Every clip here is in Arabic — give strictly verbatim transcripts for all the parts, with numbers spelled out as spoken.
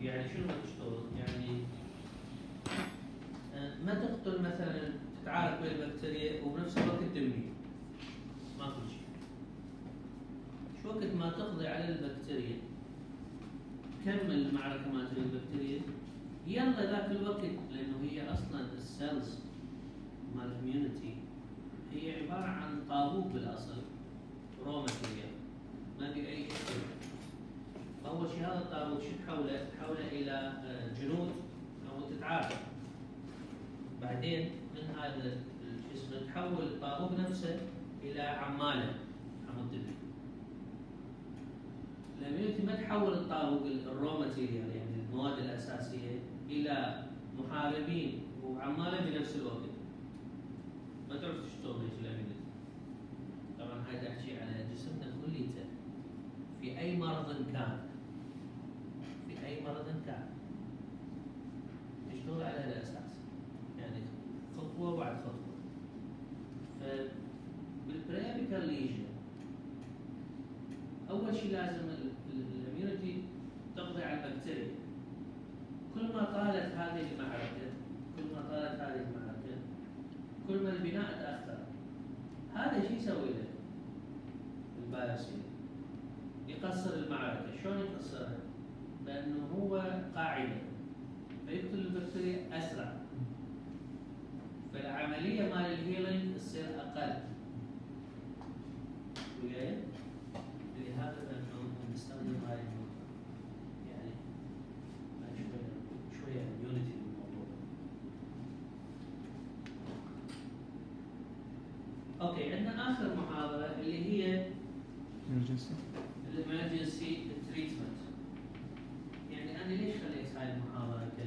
يعني شنو ما تشتغل؟ يعني ما تقتل مثلا تتعارك ويا البكتيريا وبنفس الوقت تبني، ماكو شيء. شو وقت ما تقضي على البكتيريا كمل المعركه مالت البكتيريا، يلا ذاك الوقت، لانه هي اصلا السيلز مال الاميونيتي هي عباره عن طابوق بالاصل، رو ماتيريال ما في اي شيء. اول شيء هذا الطابوق شو تحوله؟ تحوله الى جنود او تتعافى. بعدين من هذا شو اسمه تحول الطابوق نفسه الى عماله، عمود دبي. الاميونيتي ما تحول الطابوق الرو ماتيريال يعني المواد الاساسيه الى محاربين وعماله بنفس الوقت. ما تعرف شلون هيك الاميونيتي. طبعا هاي احكي على جسمنا كليته في اي مرض كان، في اي مرض كان يشتغل على الاساس، يعني خطوه بعد خطوه. فبالبريابيكال ليجن اول شيء لازم الاميونيتي تقضي على البكتيريا. كل ما طالت هذه المعركه، كل ما طالت هذه المعركه، كل ما البناء تاخر. هذا شو يسوي له؟ الفيروس يقصر المعركه. شلون يقصرها؟ بانه هو قاعده فيقتل البكتيريا اسرع، فالعمليه مال الهيلينج تصير اقل. وياي؟ لهذا انه نستخدم هاي النقطه، يعني شويه شويه يونيتي بالموضوع. اوكي، عندنا اخر محاضره اللي هي emergency الامرجنسي تريتمنت. يعني انا ليش خليت هاي المحاضره ك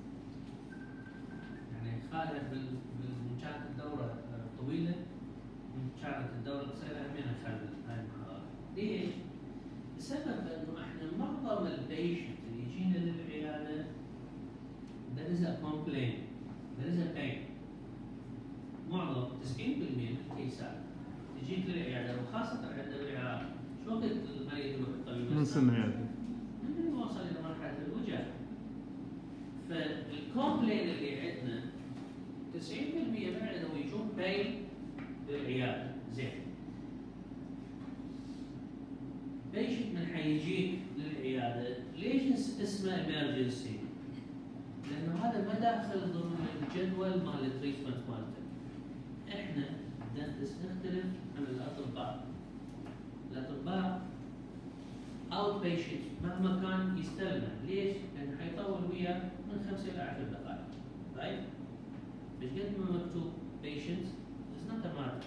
يعني خالف من كانت الدوره طويله، من كانت الدوره قصيره همين اخلي هاي المحاضره. ليش؟ بسبب انه احنا معظم البيشنت اللي يجينا للعياده there is a complaint، there is a pain. معظم تسعين بالمئة من الكيسات تجيك للعياده وخاصه عندنا بالعراق، شو وقت المريض يروح الطبيب؟ من سنه يعني من يوصل الى مرحله الوجع. فالكومبلين اللي عندنا تسعين بالمئة من عندهم يجون بين بالعياده. زين، بيشنت من حيجيك للعياده ليش اسمه امرجنسي؟ لانه هذا ما داخل ضمن الجدول مال التريتمنت مالته. احنا الدنتست نختلف عن الاطباء. الاطباء اوت بيشنت مهما كان يستلمه، ليش؟ لانه حيطول وياه من خمسه الى عشر دقائق. طيب؟ بس قد ما مكتوب بيشنت از نوت ا ماتر.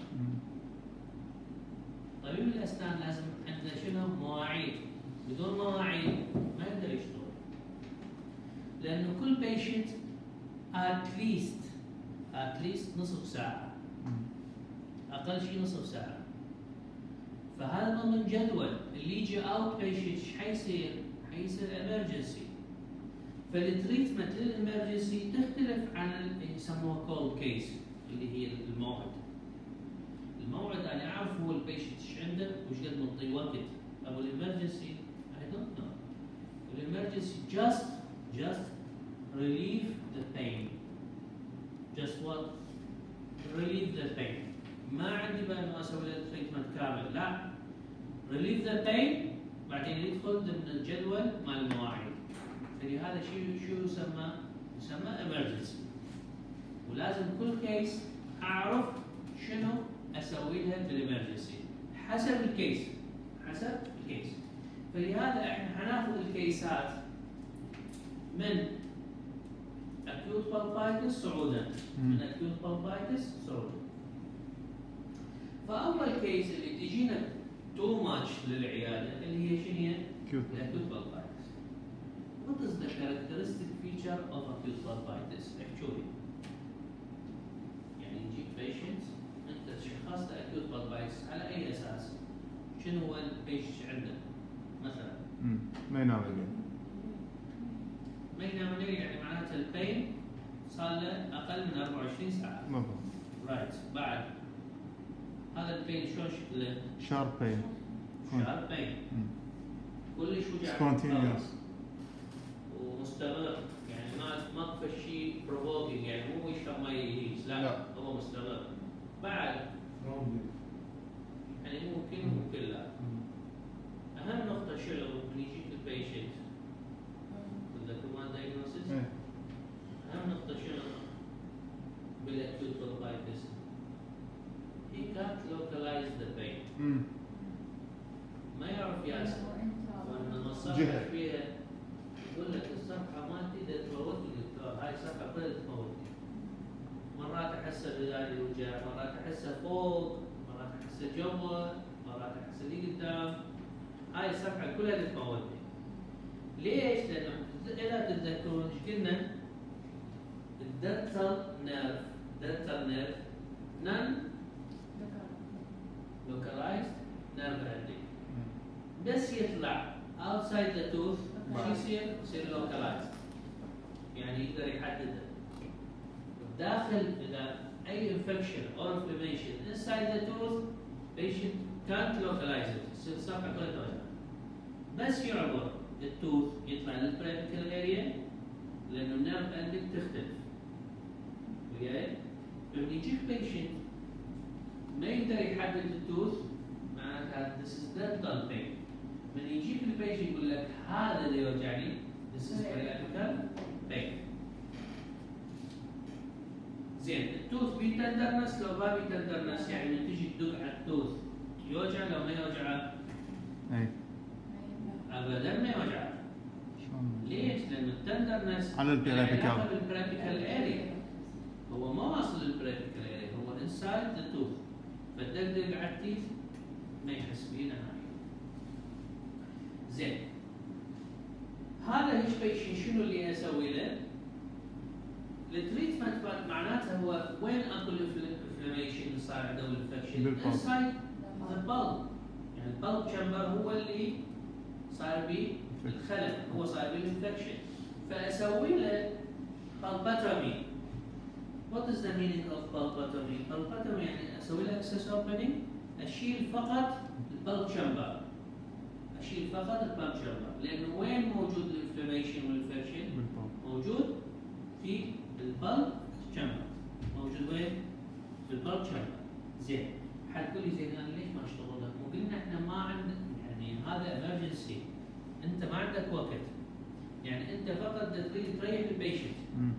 طبيب الاسنان لازم عندنا شنو؟ مواعيد. بدون مواعيد ما يقدر يشتغل. لانه كل بيشنت اتليست اتليست نصف ساعه. اقل شيء نصف ساعه. فهذا ضمن جدول. اللي يجي اوت بيشنت ايش حيصير؟ حيصير امرجنسي. فالتريتمنت للامرجنسي تختلف عن اللي يسموها كولد كيس اللي هي الموعد. الموعد انا اعرف هو البيشنت ايش عنده وش قد منطي وقت. ابو الامرجنسي اي دونت نو. الامرجنسي just just relieve the pain. just what? relieve the pain. ما عندي بقى انه اسوي له تريتمنت كامل، لا. relieve the pain بعدين يدخل ضمن الجدول مال المواعيد. فلهذا شو شو يسمى؟ يسمى emergency. ولازم كل كيس اعرف شنو اسوي لها بالامرجنسي حسب الكيس، حسب الكيس. فلهذا احنا حناخذ الكيسات من acute pulpitis صعودا، من acute pulpitis صعودا. فاول كيس اللي تجينا تو ماتش للعياده اللي هي شنو هي؟ acute pulpitis. What is the characteristic feature of acute pulpitis? احكوا لي. يعني يجيك patient انت شخصت acute pulpitis على اي اساس؟ شنو هو البيشنت عندك؟ مثلا امم ما ينام الليل. ما ينام الليل يعني معناته البين صار له اقل من أربعة وعشرين ساعه. مفهوم. رايت. بعد هذا البين شلون شكله؟ شارب بين. شارب بين. كلش وجع. سبونتينيوس. مستمر، يعني ما ما في شيء بروفوكينج، يعني مو يشرب ما يهيج، لا, لا. هو مستمر. بعد يعني ممكن ممكن لا. اهم نقطه شنو من يجيك البيشنت تذكروا مال دايجنوستس؟ إيه. اهم نقطه شنو بالاكيوت بلبايتس؟ he can't localize the pain. امم ما يعرف ياسر وان الصفحه جهة. فيها يقول لك الصفحه مالتي دا تموتني دكتور، هاي الصفحه كلها تموتني. مرات احسها بذات الوجه، مرات احسها فوق، مرات احسها جوا، مرات احسها لي قدام. هاي الصفحه كلها تموتني. ليش؟ لانه اذا تتذكرون ايش قلنا؟ الدنتال نيرف دنتال نيرف نون localized nerve ending. بس يطلع outside the tooth شو يصير؟ يصير localized. يعني يقدر يحدده. داخل اذا اي infection or inflammation inside the tooth patient can't localize it. يصير صفحه كلها توجع. بس يعبر التوث يطلع للبريفيكال اريا لانه النيرف اندنج تختلف. وياي؟ لما يجيك patient ما يقدر يحدد التوث معناتها this is dental pain. من يجيك البيشنت يقول لك هذا اللي يوجعني this is periapical pain. زين التوث بي تندرنس لو ما بي تندرنس، يعني من تجي تدق على التوث يوجع لو ما يوجعه؟ اي ابدا ما يوجعه. شلون؟ ليش؟ لان التندرنس على البريفيكال. علاقه بالبريفيكال اريا. هو ما واصل للبريفيكال اريا، هو انسايد ذا توث. فتدقدق على التيث ما يحس بيه نهائيا. زين هذا ايش بيشن شنو اللي اسوي له؟ التريتمنت معناته هو وين اكو الانفلاميشن صار عنده الانفكشن؟ انسايد ذا بالب. يعني البالب تشامبر هو اللي صار به الخلل، هو صار به الانفكشن. فاسوي له بالباتومي. What is the meaning of bulbotomy? Bulbotomy يعني اسوي له access opening، اشيل فقط البلب تشامبر. اشيل فقط البلب تشامبر، لانه وين موجود الانفلاميشن والانفكشن؟ موجود في البلب تشامبر. موجود وين؟ في البلب تشامبر. زين، حتقول لي زين انا ليش ما اشتغل لك؟ مو قلنا احنا ما عندنا، يعني هذا emergency، انت ما عندك وقت. يعني انت فقط تريد تريح البيشنت.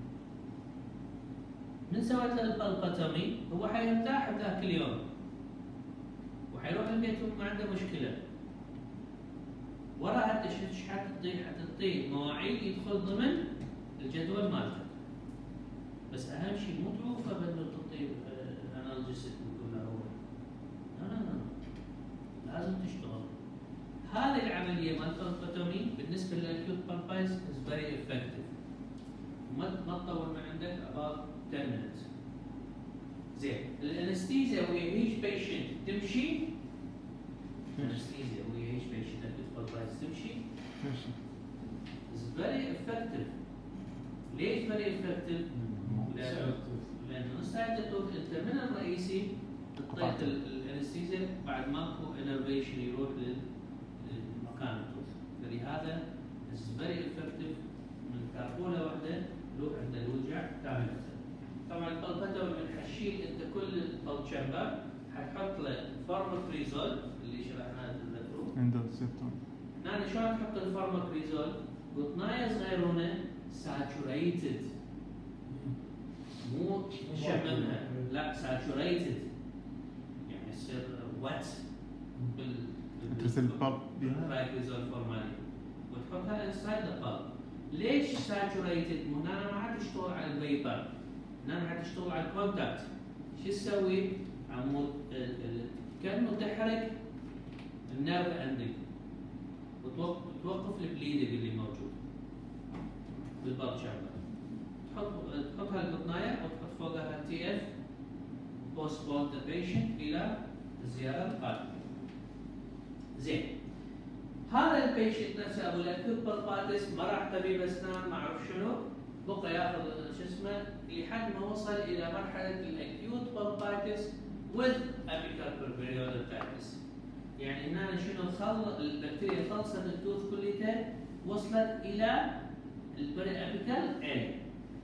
من سويت له البلباتومي هو حيرتاح ذاك اليوم وحيروح البيت وما عنده مشكله. وراها ايش حتعطي؟ حتعطيه مواعيد يدخل ضمن الجدول مالته. بس اهم شيء مو توقفه بانه تعطيه انالجيسيك وكل هو. لا لا لا لازم تشتغل. هذه العمليه مال البلباتومي بالنسبه للاكيوت بالبايتس از فيري افكتيف. ما ما تطول من عندك about ten minutes. زين الانستيزيا ويا هيج بيشنت تمشي. الانستيزيا ويا هيج بيشنت اكيوت بالبايتس تمشي. is very effective. ليش very effective؟ لانه inside the tooth الترمينال الرئيسي تعطيك الانستيزيا بعد ماكو انرفيشن يروح للمكان التوث. فلهذا is very effective. من كابوله واحده يروح عند الوجع كامله. طبعا البلباتومي من حشيل انت كل البلب تشامبر حتحط له فارماكريزول اللي شرحناه تذكروه. اندوسيبتون. هنا شلون تحط الفارماكريزول؟ قطنايه صغيرونه ساتوريتد، مو تشممها، لا ساتوريتد، يعني يصير وات بال ترسل البلب بها. الفارماكريزول فورمالين وتحطها انسايد ذا بلب. ليش ساتوريتد؟ مو هنا ما عاد تشتغل على الفيبر، هنا عاد تشتغل على الكونتاكت. شو تسوي؟ عمود كانه تحرك النيرف اندنج وتوقف البليدنج اللي موجود بالبلب تشامبر. تحط تحط هالقطنايه وتحط فوقها تي اف بوستبون ذا بيشنت الى الزياره القادمه. زين هذا البيشنت نفسه ابو الاكيوت بالبايتس ما راح طبيب اسنان ما اعرف شنو، بقى ياخذ شو اسمه لحد ما وصل الى مرحله الاكيوت بالبايتس with apical periodontitis. يعني هنا شنو خل البكتيريا خلصت التوث كليته وصلت الى البري ابيكال ال.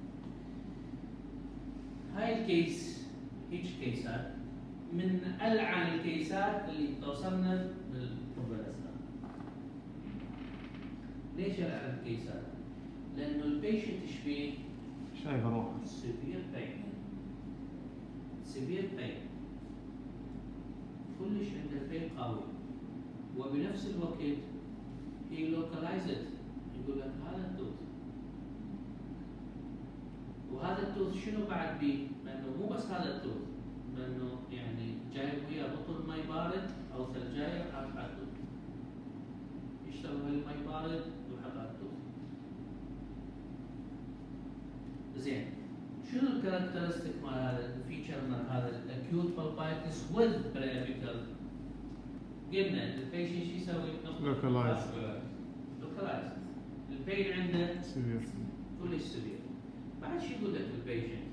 هاي الكيس هيك كيسات من ألعن الكيسات اللي توصلنا بالطب الأسنان. ليش ألعن الكيسات؟ لأنه البيشنت يشبيه شايف روحه. سيفير بين سيفير بين كلش عنده بين قوي، وبنفس الوقت هي لوكالايزد، يقول لك هذا التوث، وهذا التوث شنو بعد بيه؟ لأنه مو بس هذا التوث، لأنه يعني جايب وياه بطل مي بارد أو ثلجاية وحاط على التوث، يشرب هالمي بارد ويحط على التوث. زين، شنو الكاركترستيك مال هذا الفيتشر مال هذا الاكيوت بالبايتس وذ بريابيكال؟ قلنا البيشنت شو يسوي؟ لوكالايز. لوكالايز. البين عنده سيفير. كلش سيفير. بعد شو يقول لك البيشنت؟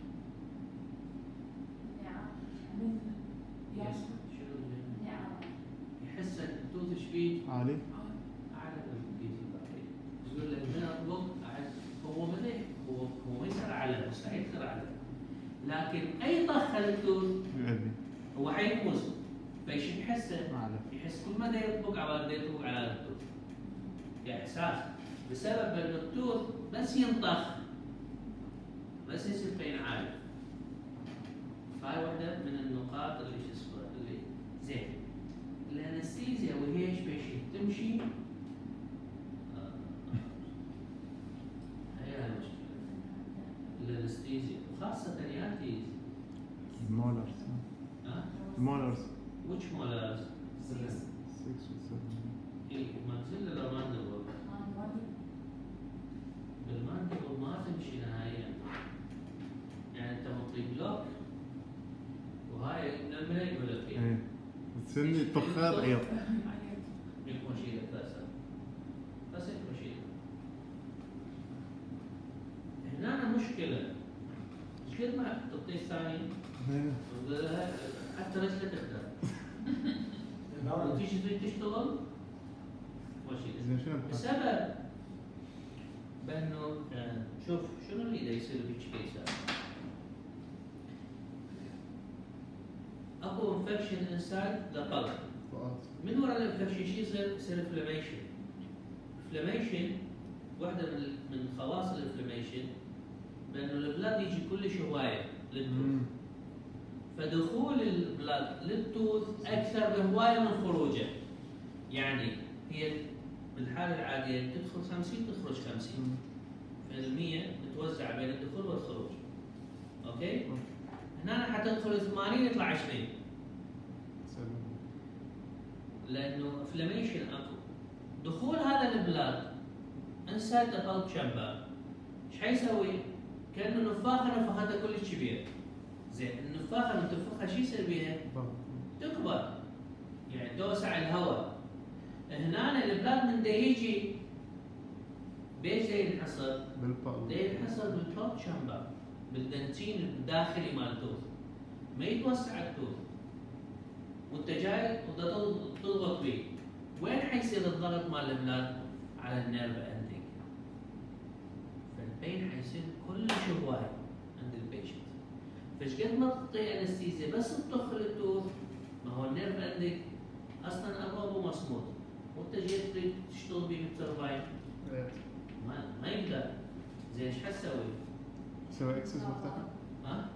نعم. شنو نعم. يحس التوث شبيه؟ عالي. أعلى من البيت الباقي. يقول لك من أطلق هو مثل هو هو ما يصير على مستحيل يصير على، لكن أي طخة للتوث يؤذي. هو حيفوز. فايش يحسه؟ عالي. يحس كل ما دا يطبق على دا يطبق على التوث. كإحساس بسبب أن التوث بس ينطخ بس يصير بين عالي. فهاي واحدة من النقاط اللي شو اسمه اللي زين. الانستيزيا وهي ايش بيشي تمشي هي المشكلة. الانستيزيا وخاصة ياتي المولرز. ها؟ المولرز. وش مولرز؟ ستة وسبعة. اي ماكسيلا لو ماندبل. بالماندبل ما تمشي نهائيا. يعني انت مطي بلوك وهاي لما يقول لك ايه. تسني طخات عيط. يكون شيء بس بس يكون شيء. هنا مشكلة. مش قد ما تعطيه الثاني حتى رجله تقدر. وتيجي تريد تشتغل زين شنو بسبب بانه شوف شنو اللي دا يصير بهيج كيسات. اكو انفكشن انسايد ذا قلب. من وراء الانفكشن شو يصير؟ يصير انفلاميشن. انفلاميشن واحدة من من خواص الانفلاميشن بانه البلاد يجي كلش هواية للتوث. فدخول البلاد للتوث اكثر بهواية من خروجه. يعني هي بالحالة العادية تدخل خمسين تخرج خمسين في المية متوزعة بين الدخول والخروج. اوكي؟ هنا حتدخل ثمانين يطلع عشرين. لانه انفلاميشن اكو. دخول هذا البلاد انسايد ذا بلب تشامبر ايش حيسوي؟ كانه نفاخه نفختها كلش كبير. زين النفاخه لما تنفخها شو يصير بيها؟ تكبر. يعني توسع الهواء. هنا البلاد من دا يجي بيش دا ينحصر؟ بالبلب. دا ينحصر بالبلب تشامبر بالدنتين الداخلي مال التوث. ما يتوسع التوث. وانت جاي وتضغط بيه. وين حيصير الضغط مال البلاد؟ على النيرف اندنج. فالبين حيصير كلش هواي عند البيشنت. فايش قد ما تعطي انستيزيا بس تدخل التوث ما هو النيرف اندنج اصلا ابوابه مصمود وانت جيت تريد تشتغل بيه بالترباين ما ما يقدر. زين ايش حتسوي؟ تسوي اكسس مفتاح؟ ها؟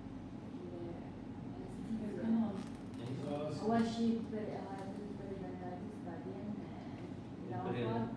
أول شيء بالبريدنتايتس بعدين العفار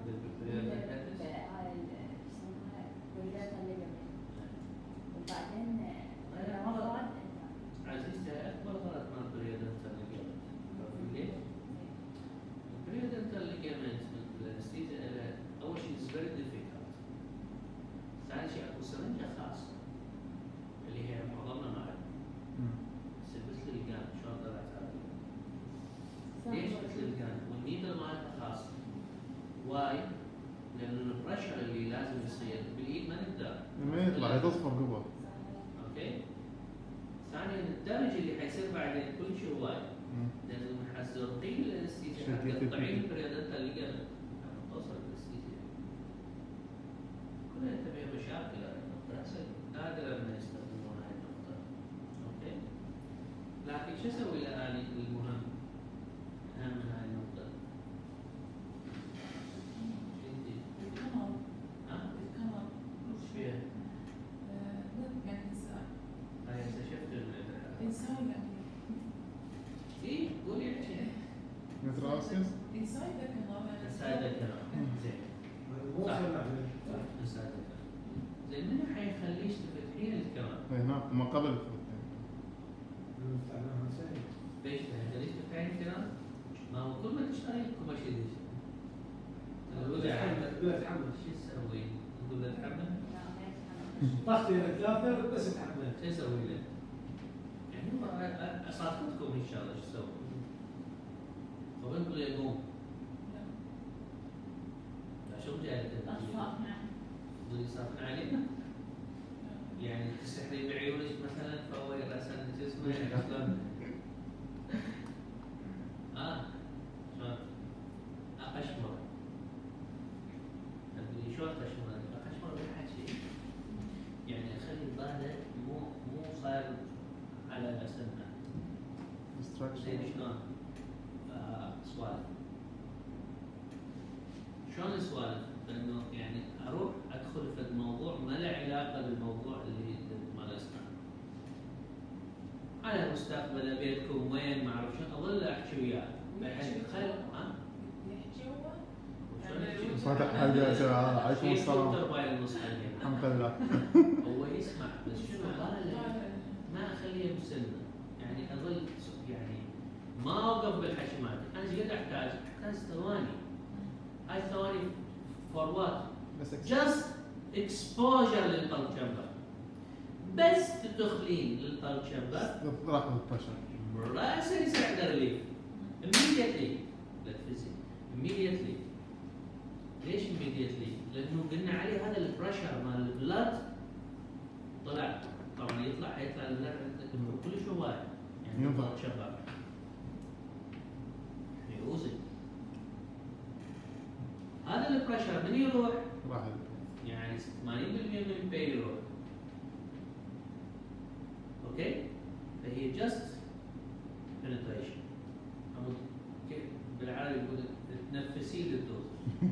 وبعدين العفار. عزيزتي اكبر غلط مع البريدنتال ليجامنت. ليش؟ البريدنتال ليجامنت من الانستيزيا اول شيء از فيري ديفيكالت. ثاني شيء اكو سرنجه خاصه اللي هي معظمنا ما نعرفها. بس الجان شلون طلعت هذه؟ ليش مثل الجان؟ والنيدل مالتها خاصه. واي؟ لانه البريشر اللي لازم يصير بالايد ما نقدر. ما يطلع يتصفر قبل. اوكي؟ ثانيا الدمج اللي حيصير بعدين كل شيء هواي. لانه محزرقين الانستيزيا حق تقطعين البريدنتال ليجامنت حتى توصل الانستيزيا. كلها شاكله هاي النقطة، هسه نادرا ما يستخدمون هاي النقطة. اوكي؟ لكن شو اسوي له اني المهم؟ اهم من هاي النقطة. عندي الكمر ها؟ الكمر وش فيها؟ لا يعني إنسان هاي هسه شفت ال- إنسان يعني اي قولي احكي. مثل راسيس؟ إنسان ذا كمر يعني انسايد الكلام. زين. مو صح. صنع انسايد الكلام. زين منو حيخليش تفتحين الكلام؟ هناك ما قبل الفتح. مفتاحنا سهل. ليش ليش تفتحين الكلام؟ ما هو كل ما تشتغل كل ما شيء ليش. الوجع بلا تحمل. شو تسوي؟ نقول له تحمل؟ لا ما يتحمل. ضغطي ثلاثة بس تحمل. شو اسوي له؟ يعني هو اصادقكم ان شاء الله شو تسوي؟ وين تقول يقوم؟ لا شو جاي أطفال نعم. تقولي صافن علينا؟ يعني تسحري بعيونك مثلا فهو راسا شو اسمه يعني شلون؟ اه شلون؟ اقشمر. تقولي شلون اقشمر؟ اقشمر بالحكي يعني اخلي الظاهر مو مو صاير على سنه. زين شلون؟ آه سوالف. شلون السوالف؟ انه يعني اروح ادخل في الموضوع ما له علاقه بالموضوع اللي مارسناه. على مستقبل بيتكم وين ما اعرف شنو اظل احكي وياه. بحيث خل ها؟ يحكي هو وشلون يحكي؟ فتح حاجة سوى عليكم شيء السلام. فلتر باي النص حقين. الحمد لله. هو يسمع بس شنو ظاهر ما اخليه مسنه. يعني اظل يعني ما اوقف بالحشمات. انا ايش قد احتاج؟ احتاج ثواني. هاي الثواني فور وات؟ بس just exposure للبلب chamber. بس تدخلين للبلب chamber راح بالبشر. راسا يصير عنده ريليف immediately. لا تفزي immediately. ليش immediately؟ لانه قلنا عليه هذا البريشر مال البلد طلع. طبعا يطلع حيطلع البلد عندك كل شوي يعني ينفع. البلب chamber يوزن. هذا البريشر من يروح؟ راح يعني ثمانين بالمئة من البي يروح. اوكي؟ فهي جاست penetration. كيف بالعربي يقول تنفسي للدوز.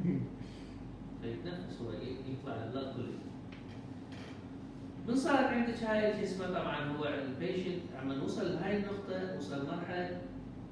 فيتنفس هو يطلع البلد كله. من صارت عندك هاي شو اسمه طبعا هو البيشنت عم نوصل لهاي النقطة وصل مرحلة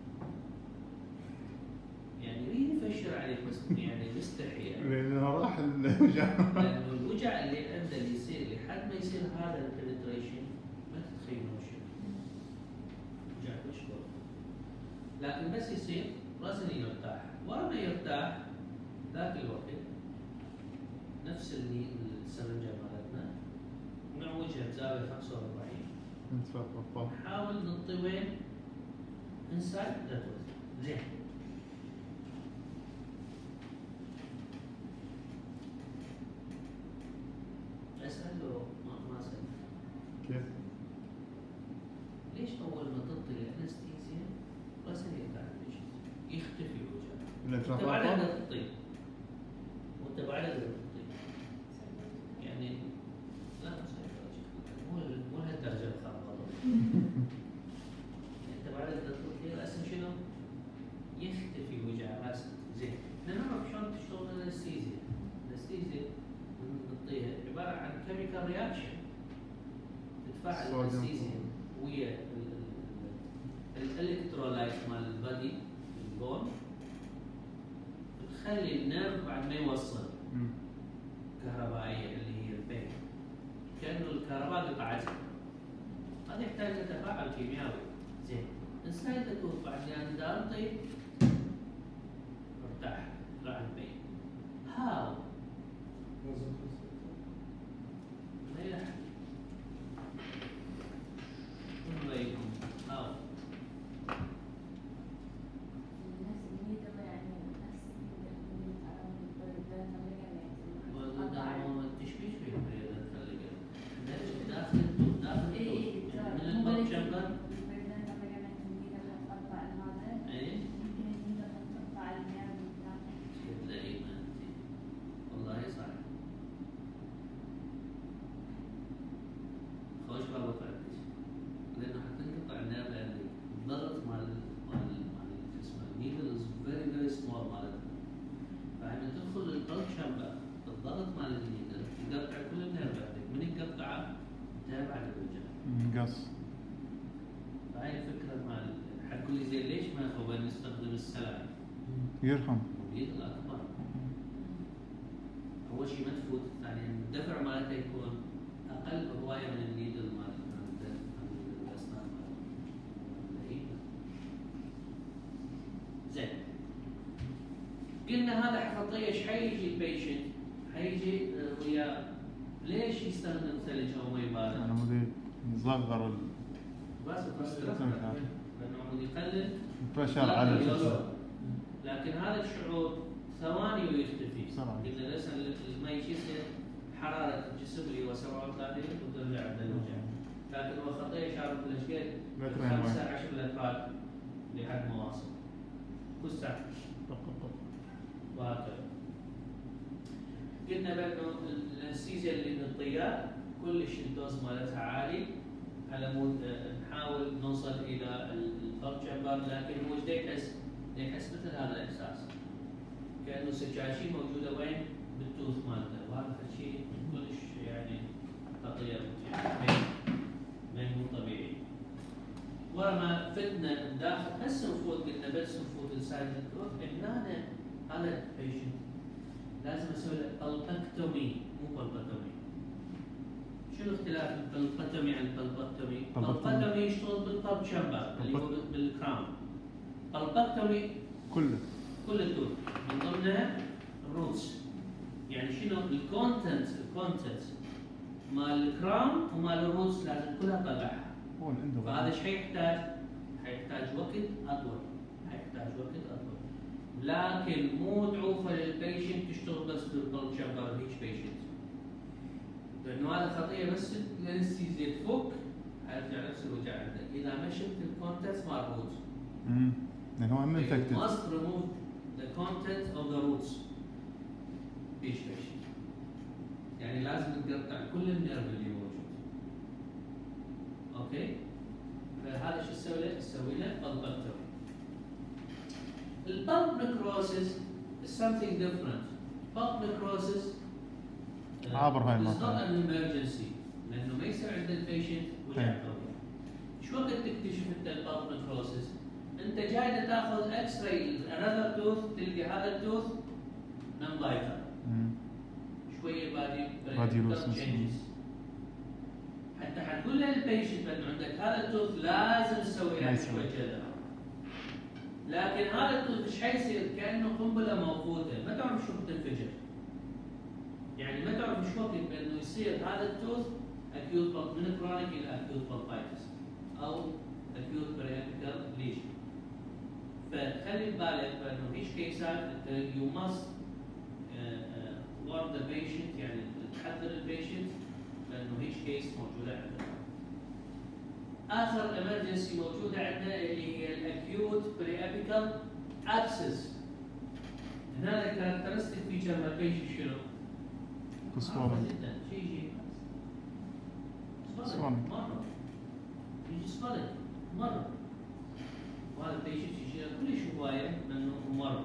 يعني يريد يفشر عليك بس يعني مستحي يعني. لأنه راح الوجع. لأنه الوجع اللي عنده اللي يصير لحد ما يصير هذا البنتريشن ما تتخيلون شنو. وجع كلش قوي. لكن بس يصير راسا يرتاح، ورا ما يرتاح ذاك الوقت نفس اللي السرنجة مالتنا نعوجها بزاوية خمسة وأربعين. نحاول نعطي وين؟ انسايد ذات زين. اسال له ما ما اسال. كيف؟ ليش اول ما تعطي الانستيزيا راسا يرتاح البيشنت يختفي الوجع؟ انت بعدها بدك تعطيه وانت بعدها بدك تعطيه يعني لا مو مو لهالدرجه الخربطه. انت بعدها بدك تعطيه راسا شنو؟ يختفي وجع راسك. زين احنا نعرف شلون تشتغل الانستيزيا. الانستيزيا نعطيها عباره عن كيميكال رياكشن تتفاعل الانستيزيا ويا الالكترولايت مال البادي البون تخلي النيرف بعد ما يوصل كهربائيه اللي هي البين كانه الكهرباء قطعت. هذا يحتاج لتفاعل كيميائي. زين انسايد تكون بعد يعني دارتي ارتاح طلع البين. هاو ما يلحق كل ما يكون هاو الناس اللي هي يعني الناس اللي هو التشويش في البريد الخليجي. داخل داخل اي من الباب شمبر. اي تلاقي ما انت والله صح. يس. فهاي الفكره مال حتقول لي زين ليش ما خوان نستخدم السلايد؟ يرحم. اليد الاكبر اول شيء مدفوت، ثانيا الدفع مالته يكون اقل هوايه من اليد مال الاسنان مال زين. قلنا هذا حفظيه ايش حيجي البيشنت؟ حيجي ويا ليش يستخدم ثلج او مي بارده؟ أنا مودي يصغر بس بس لانه عمود يقلل البريشر على الجسم. لكن هذا الشعور ثواني ويختفي. بسرعة. قلنا لسه المي شو يصير؟ حراره الجسم اللي هو سبعة وثلاثين وترجع عند الوجع. لكن هو خطيه شارب ايش قد؟ مترين خمسة مي. عشر لترات لحد ما واصل. كل ساعه. وهكذا. قلنا بانه الانستيزيا اللي نعطيها كلش الدوز مالتها عالي على مود نحاول نوصل الى البلب تشامبر، لكن هو ايش يحس؟ يحس مثل هذا الاحساس كانه سجاشي موجوده وين؟ بالتوث مالته، وهذا الشيء كلش يعني خطير يعني ما مو طبيعي. ورا ما فتنا داخل هسه نفوت قلنا بس نفوت السايد التوث، هنا هذا البيشنت لازم اسوي له بلبكتومي مو بلبكتومي. شنو اختلاف البلبكتومي عن البلبكتومي؟ البلبكتومي يشتغل بالبلب تشامبر اللي هو بالكراون. البلبكتومي كله كل التوث من ضمنها الروتس. يعني شنو الكونتنت الكونتنت مال الكراون ومال الروتس لازم كلها تطلعها. هو اللي عنده. فهذا ايش حيحتاج؟ حيحتاج وقت اطول، حيحتاج وقت اطول. لكن مو تعوفه للبيشنت تشتغل بس بالبلب تشامبر هيك بيشنت. لانه هذا خطيه بس الانستيزيا تفك حيرجع نفس الوجع عنده. اذا ما شفت الكونتنت مال الروت. امم لأن هو هم You infected. must remove the content of the roots. ايش بيشنت. يعني لازم تقطع كل النيرف اللي موجود. اوكي؟ فهذا شو تسوي له؟ تسوي له بلبكتومي. البلب نكروسيس is something different. Pulp necrosis uh, عابر هاي is not المرحلة. an emergency لأنه ما يصير عند البيشنت وجع طيب. قوي. شو وقت تكتشف أنت البلب نكروسيس؟ أنت جاي تاخذ اكس راي another tooth تلقى هذا التوث non vital. امم شوية بادي بادي blood looseness. changes. حتى حتقول للبيشنت انه عندك هذا التوث لازم تسوي له يسوي. شوي كذا. لكن هذا التوث ايش حيصير؟ كانه قنبله موقوته، ما تعرف شو بتنفجر. يعني ما تعرف شو وقت انه يصير هذا التوث اكيوت من كرونيك الى اكيوت بالبايتس او اكيوت بريامبيكال ليجن. فخلي بالك بانه هيش كيسات يو ماست warn the patient يعني تحذر البيشنت لانه هيش كيس موجوده عندنا. اخر امرجنسي موجوده عندنا اللي هي الاكيوت بريابيكال ابسس. هنا الكاركترستيك فيتشر مال البيشنت شنو؟ كسوان. معروفة جدا شيء يجي كسوان. مره يجي صفرت مره، وهذا البيشنت يجي له كلش هوايه منه مره.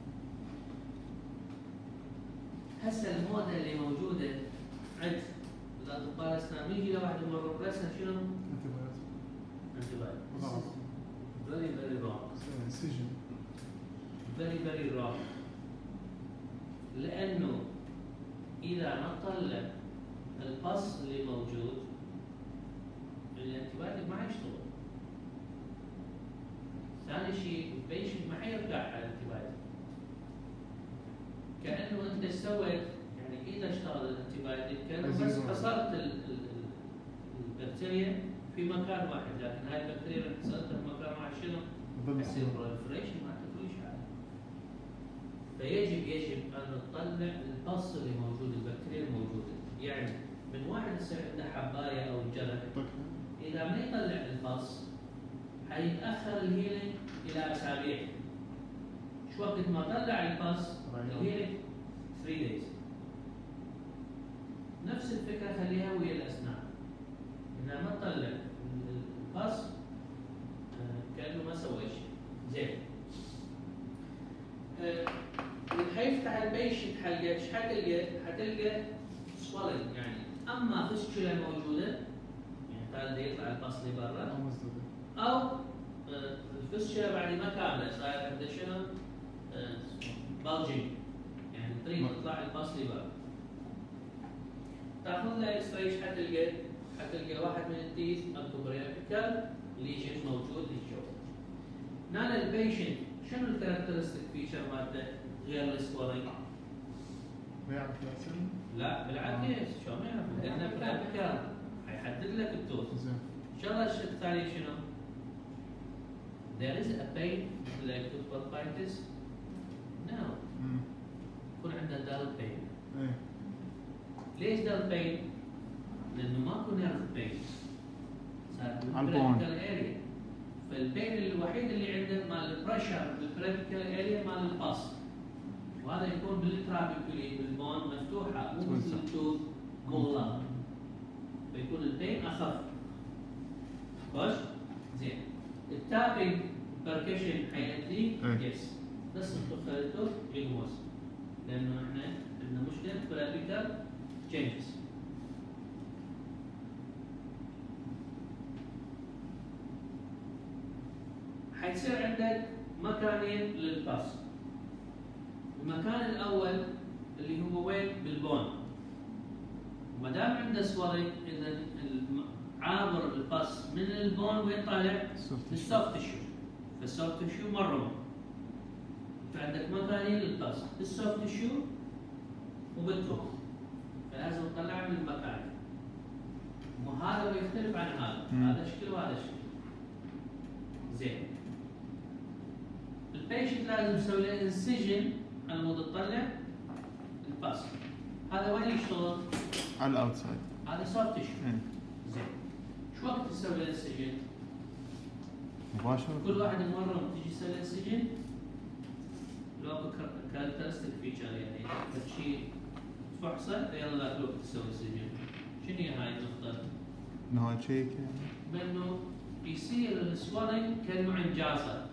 هسه الموضه اللي موجوده عند الاطباء الاسنان يجي له واحد يمر براسه شنو؟ انتباه. very very wrong. سجن. very very wrong. لانه اذا ما طلع الباص اللي موجود الانتباه ما حيشتغل. ثاني شيء البيشنت ما حيرجع على الانتباه. كانه انت سويت يعني اذا اشتغل الانتباه كانه بس حصرت ال- ال- البكتيريا في مكان واحد، لكن هاي البكتيريا اللي حصرتها في مكان واحد شنو؟ يصير بروليفريشن ما تكلش عليه. فيجب يجب ان نطلع البص اللي موجود، البكتيريا الموجوده، يعني من واحد يصير عنده حبايه او جرح اذا ما يطلع البص حيتاخر الهيلينج الى اسابيع. شو وقت ما طلع الباص الهيلينج ثلاثة days. نفس الفكره خليها ويا الاسنان. اذا ما طلع الباص آه، كانه ما سوى شيء. زين. آه، حيفتح البيشنت حلقه ايش حتلقى؟ حتلقى swelling يعني اما فيستولا موجوده يعني هذا يطلع الباص اللي برا، اه مصدر. او آه، الفسشة بعد ما كامله صاير عنده شنو؟ بالجنج، يعني تريد تطلع الباص اللي برا. تاخذ له اكس راي، ايش حتلقى؟ حتلقى واحد من التيث اكو بريابيكال ليجن موجود للجو. هنا البيشنت شنو الكاركترستيك فيتشر مالته غير السوالينج؟ ما يعرف يرسم؟ لا بالعكس، شو ما يعرف؟ لانه بريابيكال حيحدد لك التوث. زين. ان شاء الله الشيء الثاني شنو؟ There is a pain like tooth pulpitis. No. امم. يكون عنده dull pain. ايه. ليش dull pain؟ لأنه ماكو nerve pain. صار على بالبريفيكال اريا. فالبين الوحيد اللي عنده مال البريشر بالبريفيكال اريا مال الباص. وهذا يكون بالترابيكولي بالبون مفتوحة مو مثل التوث مغلقة. فيكون البين أخف. خوش؟ زين. التابينج بركشن حيأتي يس بس انتو يغوص لانه احنا عندنا مشكله برابيكال تشينجز. حيصير عندك مكانين للباص. المكان الاول اللي هو وين؟ بالبون. وما دام عنده سوالينج اذا عابر الباص من البون وين طالع؟ السوفت تشو. فالسوفت تشو مره فعندك مكانين للباص، بالسوفت تشو وبالتوث. فلازم تطلع من المكان. وهذا بيختلف عن هذا، هذا شكل وهذا شكل. زين. البيشنت لازم يسوي له انسجن على مود تطلع الباص. هذا وين يشتغل؟ على الاوتسايد. هذا سوفت تشو. زين. شو وقت تسوي له انسجن؟ مباشرة. كل واحد مرة تجي تسوي له انسجن لو اكو كاركترستيك فيتشر يعني شيء تفحصه يلا ذاك الوقت تسوي انسجن. شنو هي هاي النقطة؟ انه تشيك يعني. بانه يصير السوالينج كالمعنجاسة.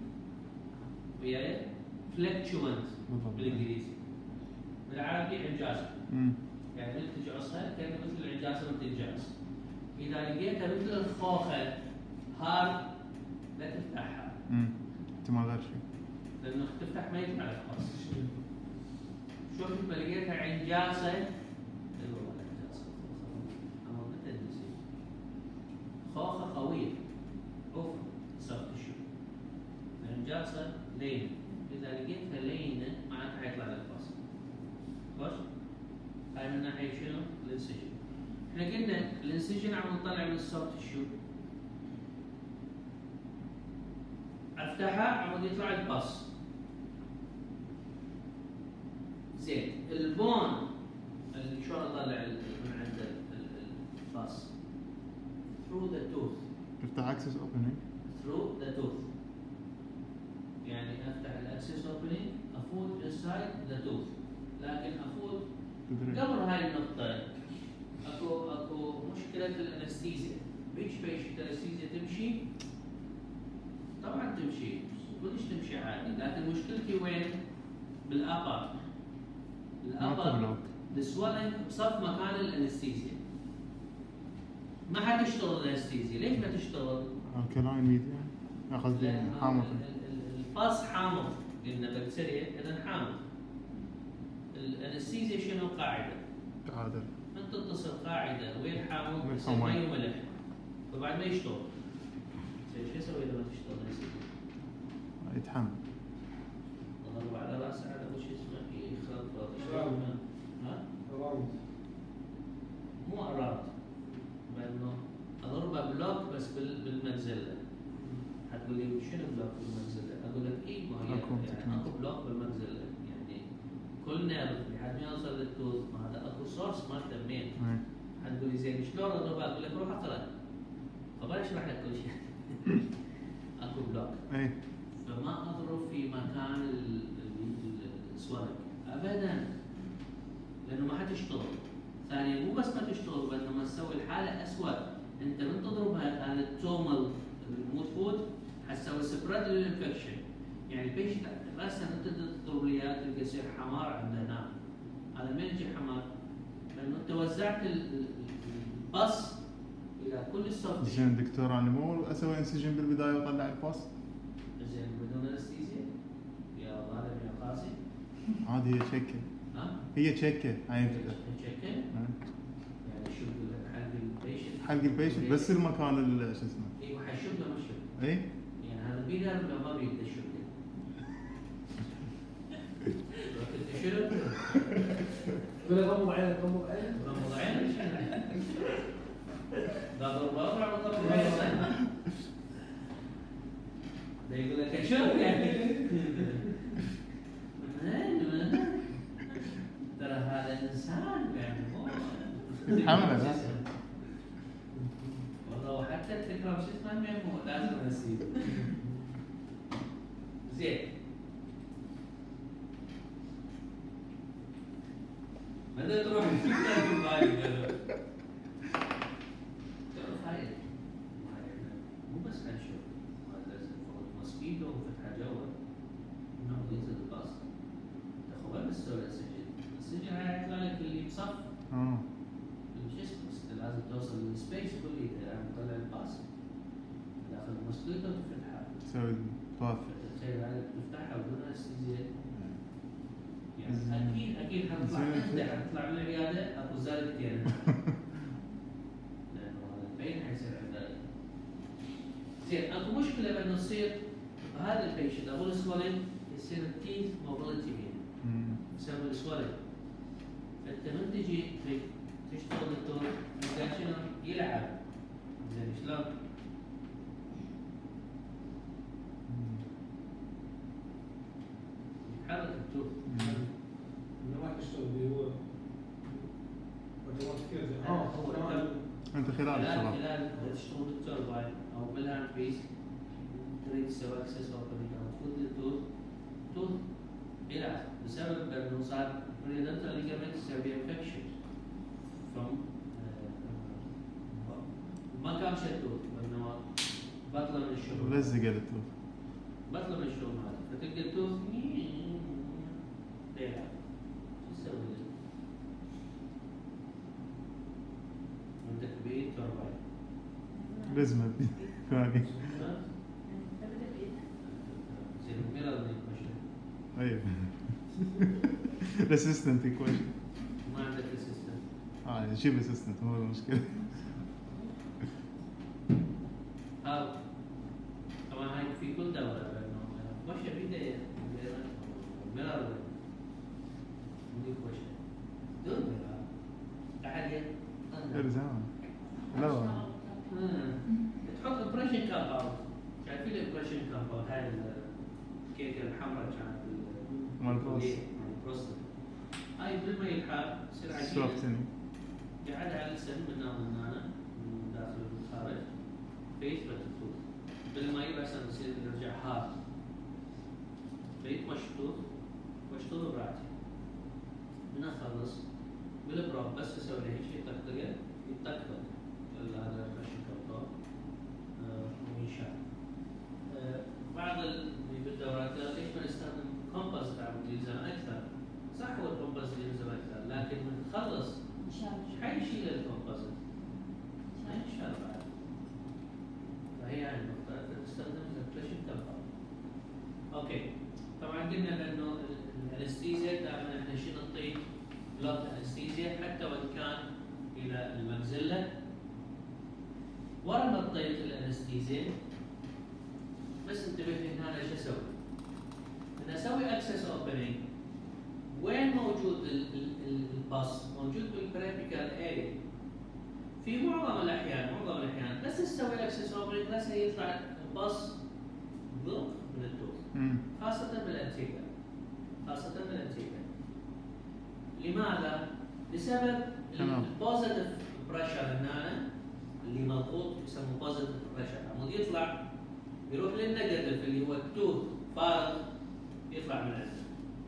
وياي؟ فلكتشوانت بالانجليزي. بالعربي عنجاسة. امم. يعني مثل تجعصها كأنه مثل العنجاسة مثل تنجاس. إذا لقيتها مثل الخوخة هارد لا تفتحها. امم. احتمال غير شيء. لأنه تفتح ما يطلع الخاص. شوف لما لقيتها عنجاسة اي والله عنجاسة. أمر متى نسيت. خوخة قوية. أوف سوفت تشو. العنجاسة لينة. إذا لقيتها لينة معناتها حيطلع لك خاص. خوش؟ هاي من ناحية شنو؟ الانسجن. احنا قلنا الانسجن عم نطلع من السوفت تشو. افتحها عم يطلع الباص. زين، البون اللي شلون اطلع من عند الباص؟ through the tooth. تفتح اكسس اوبننج. through the tooth. يعني افتح الاكسس اوبننج افوت inside the tooth. لكن افوت قبل هاي النقطة اكو اكو مشكلة الانستيزيا. بيش بيش الانستيزيا تمشي؟ طبعا تمشي، كلش تمشي عادي، لكن مشكلتي وين؟ بالابر. الابر السوالينج بصف مكان الانستيزيا. ما حتشتغل الانستيزيا، ليش ما تشتغل؟ الكلاين ميديا قصدي حامض. الباص حامض، قلنا بكتيريا اذا حامض. الانستيزيا شنو قاعده؟ تعادل. انت تتصل قاعده وين حامض؟ يصير مي وملح. فبعد ما يشتغل. زين شو اسوي اذا ما تشتغل الانستيزيا؟ يتحمل. اضرب على راسه على وش اسمه يخلط أراوند. ها؟ أراوند. مو اراوند. بانه اضربه بلوك بس بالمنزله. حتقول لي شنو بلوك بالمنزله؟ اقول لك اي ما هي يعني اكو بلوك بالمنزله يعني كل نيرف لحد ما يوصل للتوث ما هذا اكو سورس مالته منين؟ حتقول لي زين شلون اضربه؟ اقول لك روح اقرا. فبلاش اشرح لك كل شيء. اكو بلوك. اي. فما اضرب في مكان السوالك ابدا لانه ما حتشتغل. ثانيا مو بس ما تشتغل وانما تسوي الحاله اسوء. انت من تضربها كانت تومل الموت فود حتسوي سبريد للانفكشن. يعني البيشنت راسا انت تضرب لي اياه تلقى يصير حمار عنده هنا. هذا من يجي حمار؟ لانه انت وزعت الباص الى كل السوفت تيشو. زين دكتور انا مو اسوي انسجن بالبدايه واطلع الباص؟ زين بدون انستيزيا يا ظالم يا قاسي. عادي هي تشكه. ها؟ هي تشكه هاي الفكره. تشكل ها؟ يعني شو يقول لك حلق البيشنت. حلق البيشنت بس المكان ال- شو اسمه. ايوه حشب له مش شب. اي يعني هذا بيقدر ولا ما بيقدر يشب له؟ كنت شنو؟ قول له غمض عينك غمض عينك. غمض عينك شنو؟ ناظر بابا وطب عينك. ده يقول لك شوف يعني. ترى هذا انسان يعني مو حمله لا. والله وحتى التكرار شو اسمه مو لازم نسيب. زين. ماذا تروح الفكرة في بالي هذا؟ تعرف هاي مو بس هالشغل، هذا فوق موسكيتو وفتحة جوا انه ينزل الباص. تاخذ بس تسوي السجن، السجن هاي يطلع لك اللي بصف اه شو اسمه بس انت لازم توصل للسبيس كله يعني تطلع الباص داخل الموسكيتو وتفتحها. تسوي باث. تخيل عليك تفتحها بدون انستيزيا. يعني اكيد اكيد حتطلع عندك حتطلع من العياده اكو زال كثير. لانه هذا البين حيصير عنده. زين اكو مشكله بانه يصير هذا البيشنت ابو السوالين يصير التيث موبيلتي بيه. يسمى السوالين. انت من تجي تشتغل دكتور يلقى شنو؟ يلعب. زين شلون؟ يتحرك التوث. انه ما تشتغل به هو اوتوماتيك كذا. اه هو انت خلال الان الشغل. الان اذا تشتغل بالتورباين او بالهاند بيس تريد تسوي اكسس اوبننج او تفوت التوث توث يلعب بسبب انه صار بريدنتال ليجامنت تسوي انفكشن فروم ما كان شتوت انه بطله من الشغل لزق التوث. بطله من الشغل هذا فتلقى التوث يلعب شو تسوي له؟ عندك بيت تورباين لزمه ثاني. زين الميرر اللي يخش ايوه الاسيستنت ايكويشن. ما عندك اسيستنت. اه جيب اسيستنت مو المشكله. ها طبعا هاي في كل دوله لانه وش بيده ميرر مو وش دون ميرر تحدي غير زمان. لا تحط امبريشن كامباوند. شايفين الامبريشن كامباوند هاي الكيكه الحمراء كانت مال البروست. مال البروست هاي بالماء الحار تصير عجينه سوفتني. قاعد على السن من هنا ومن هنا من داخل ومن خارج فيثبت التوث بالماء عشان يصير يرجع هارد فيت مشطوط مشطوط براحتي من اخلص بالبروب بس اسوي له هيك شيء طقطقه يطقطق هذا الرشن كبطه وينشال. بعض اللي بالدورات قال ليش ما نستخدم كومباس تعمل يلزم اكثر؟ صح هو الكومباس يلزم اكثر لكن من تخلص ايش حيشيل الكومبوزيت؟ ما ينشال بعد. فهي هاي النقطة أنت تستخدم الفلاشن كمباوند. أوكي. طبعا قلنا بأنه الأنستيزيا دائما احنا شو نعطي؟ بلوك أنستيزيا حتى وإن كان إلى المجزلة. ورا ما اعطيت الأنستيزيا بس انتبه هنا ايش اسوي؟ أنا أسوي أكسس أوبننج. وين موجود الباص؟ موجود بالبريبيكال اريا. في معظم الاحيان معظم الاحيان بس تسوي اكسس اوبننج بس يطلع الباص ضغط من التوث. خاصة بالانتيكا. خاصة بالانتيكا. لماذا؟ بسبب البوزيتيف بريشر هنا اللي مضغوط يسموه بوزيتيف بريشر، عمود يطلع يروح للنيجاتيف اللي هو التوث فارغ يطلع من عنده.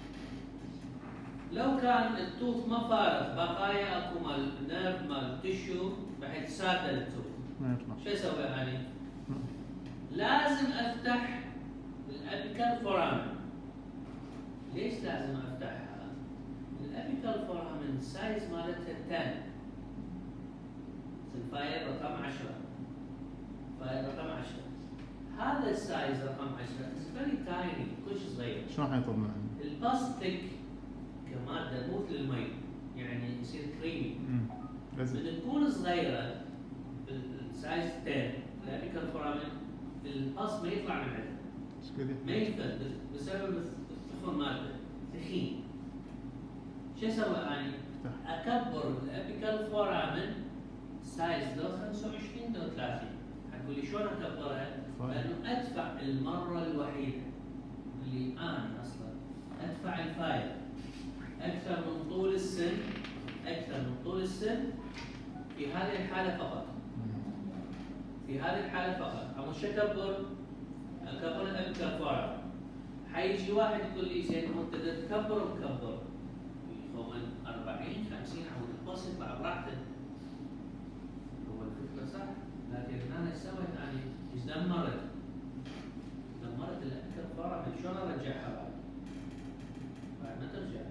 لو كان التوث ما فارغ بقايا اكو مال نيرف مال تشو بحيث ساده للتوث ما يطلع. شو اسوي يعني؟ لازم افتح الابيكال فورامن. ليش لازم افتحها؟ الابيكال فورامن السايز مالتها عشرة فايل رقم عشرة. فايل رقم عشرة. هذا السايز رقم عشرة is very tiny، كلش صغير. شلون حيطلع معنا؟ البلاستيك كمادة مو مثل المي، يعني يصير كريمي. امم لازم من تكون صغيرة السايز عشرة الابيكال فورامين القص ما يطلع من عندها. ايش كذي؟ ما ينفذ بسبب الثخون مالته ثخين. شو اسوي اني؟ اكبر الابيكال فورامين سايز لو خمسة وعشرين لو ثلاثين. حتقول لي شلون اكبرها؟ لانه ادفع المره الوحيده اللي انا اصلا ادفع الفايل اكثر من طول السن، اكثر من طول السن في هذه الحاله فقط. في هذه الحاله فقط. اما شو اكبر؟ اكبر الابيكال فورامين. حيجي واحد يقول لي زين انت تكبر ومكبر. هو أربعين خمسين عمود الباص يطلع براحته. هو الفكره صح، لكن انا ايش سويت؟ يعني ايش دمرت؟ دمرت الابيكال فورامين. شلون ارجعها بعد؟ بعد ما ترجع.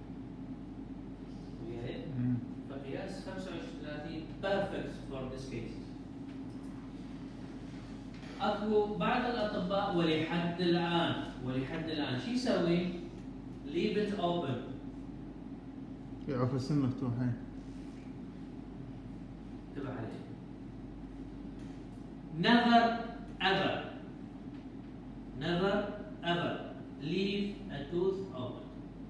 وياي؟ فقياس خمسة وعشرين ثلاثين perfect for this case. اكو بعض الاطباء ولحد الان ولحد الان شو يسوي؟ leave it open. يعرف السن مفتوحين. انتبه عليه. never ever never ever leave a tooth open.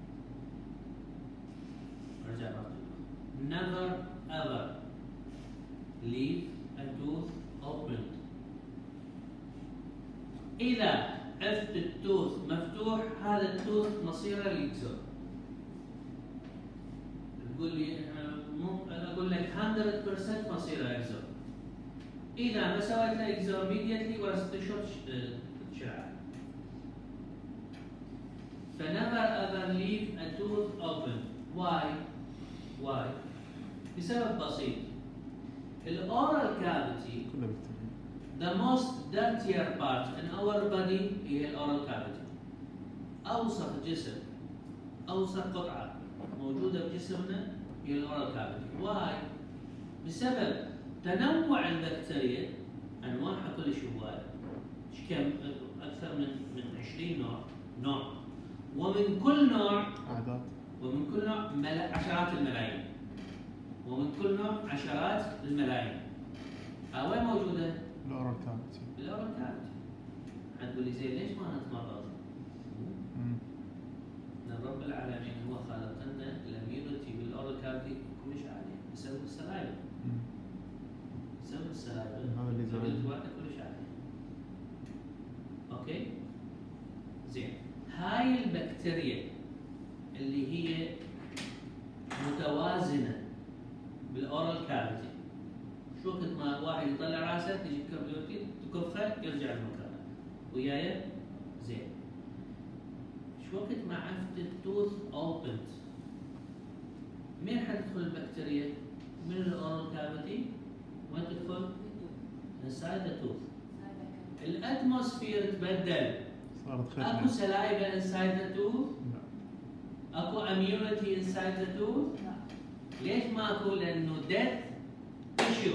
رجع مرة. never ever leave a tooth open. إذا عرفت التوث مفتوح هذا التوث مصيره يكسر. تقول لي مو اقول لك مية بالمية مصيره يكسر. اذا ما سويت له يكسر immediately ورا ست اشهر تشرعه. فnever ever leave a tooth open. Why? Why? بسبب بسيط. الأورال كافيتي كله بكتيريا. the most dirtier part in our body هي الأورال كافيتي. أوسخ جسم أوسخ قطعة موجودة بجسمنا هي الأورال كافيتي. واي؟ بسبب تنوع البكتيريا، أنواعها كلش هواية. كم أكثر من من عشرين نوع نوع ومن كل نوع أعداد. ومن كل نوع ملا... عشرات الملايين. ومن كل نوع عشرات الملايين. ها وين موجودة؟ الأورال كافيتي. بالأورال كافيتي. حتقول لي زين ليش ما نتمرض؟ لأن رب العالمين هو خلق لنا الاميونيتي بالأورال كافيتي كلش عالية بسبب السلايفة. بسبب السلايفة. هذا اللي زعل. الوقت كلش عالية. أوكي؟ زين. هاي البكتيريا اللي هي متوازنة بالأورال كافيتي. شو وقت ما واحد يطلع راسه تجي كمبيوتر تكفه يرجع لمكانه. وياي؟ زين. شو وقت ما عرفت التوث اوبند مين حتدخل البكتيريا؟ من الاورال كافيتي وين تدخل؟ انسايد ذا توث. الاتموسفير تبدل. صارت ختمة. اكو سلايفا انسايد ذا توث؟ اكو اميونيتي انسايد ذا توث؟ ليش ماكو؟ لانه ديث تشو.